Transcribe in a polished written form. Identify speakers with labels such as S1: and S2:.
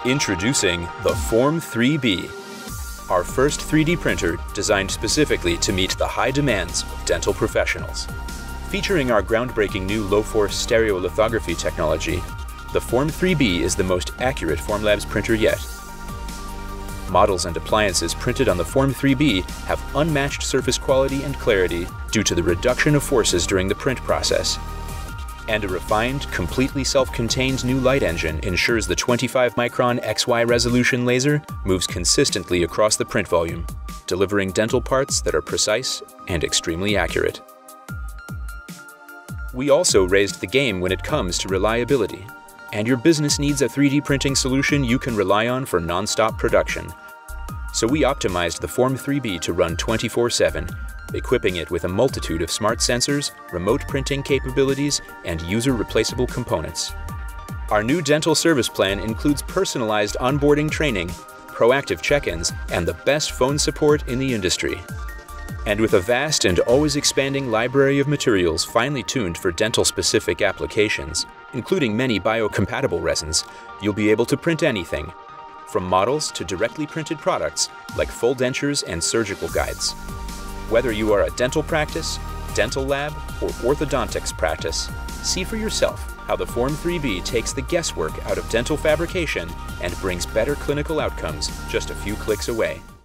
S1: Introducing the Form 3B, our first 3D printer designed specifically to meet the high demands of dental professionals. Featuring our groundbreaking new low-force stereolithography technology, the Form 3B is the most accurate Formlabs printer yet. Models and appliances printed on the Form 3B have unmatched surface quality and clarity due to the reduction of forces during the print process. And a refined, completely self-contained new light engine ensures the 25-micron XY resolution laser moves consistently across the print volume, delivering dental parts that are precise and extremely accurate. We also raised the game when it comes to reliability, and your business needs a 3D printing solution you can rely on for non-stop production. So we optimized the Form 3B to run 24/7, equipping it with a multitude of smart sensors, remote printing capabilities, and user-replaceable components. Our new dental service plan includes personalized onboarding training, proactive check-ins, and the best phone support in the industry. And with a vast and always expanding library of materials finely tuned for dental-specific applications, including many biocompatible resins, you'll be able to print anything, from models to directly printed products like full dentures and surgical guides. Whether you are a dental practice, dental lab, or orthodontics practice, see for yourself how the Form 3B takes the guesswork out of dental fabrication and brings better clinical outcomes just a few clicks away.